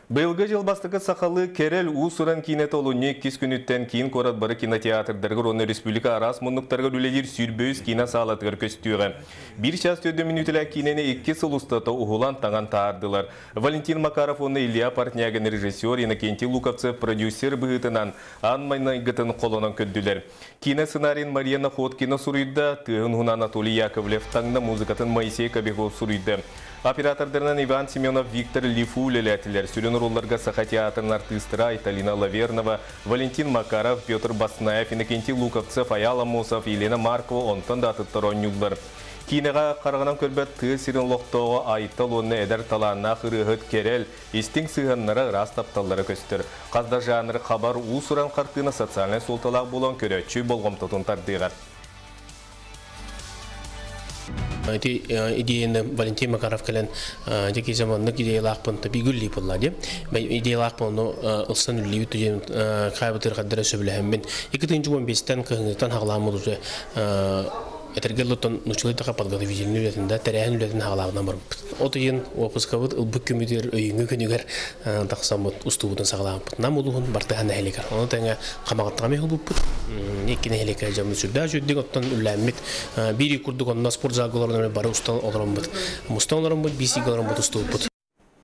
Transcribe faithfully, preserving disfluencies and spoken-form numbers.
Быйылгы жылбастыкы сақалы керел уусуран кинет олуне кис күнүттен кийин корат бары кинотеатрдарга оны республика арас муннуктарга үлелер сүйрбөйүз кино салатыгар көстүгө. Бир час төдө минутла кинени эки сулустата ухулан таңан таардылар. Валентин Макаров оны Илья Партнягин режиссер, Иннокентий Луковцев продюсер быгытынан анмайнай гытын колонон көддүлер. Кино сценарийн Марьяна Ходкина суруйда, тыгын Хуна Анатолий Яковлев, таңна музыкатын Моисей Кобяков суруйда. Оператордарынан Иван Семенов, Виктор Лифуль элетилер. Сүрен ролларга Саха театрын артыстыра Италина Лавернова, Валентин Макаров, Петр Баснаев, Иннокентий Луковцев, Аяла Мусов, Елена Маркова, онтан да аттыттар онюлдар. Кинеға қарғанан көрбәт тығы сирен лоқтоғы айттал оны әдір таланна қырығыт керел, истің сығаннары растапталары көстір. Қазда жанры қабар ұсыран қартына социальный солталақ болан көрәтші болғым тұтын тардығар. Эти идеи Валентин Макаров кален деки заманнык идеялар понта бигулли поллади. Идеялар поно улсан үлли түген кайбытыр каддара сөбүлөһөмүн. Экинчи он бестен кыгынтан хагламы уже этергелотон нучулайта подготовительный үлетинде терәһен үлетин хагаларына барып. Отыйын опускабыт ылбык көмүдер өйүнгө көнүгөр таксамыт устубутун сагалап. Намулугун бартаһан хеликар. Аны таңа камагаттагы хубуп. Никине хеликар жамы сүрдә жүддик оттан үлләмит. Бири курдук онна спорт залгаларына бары устал олорон бут. Мусталларын бут, биси галарын бут устубут.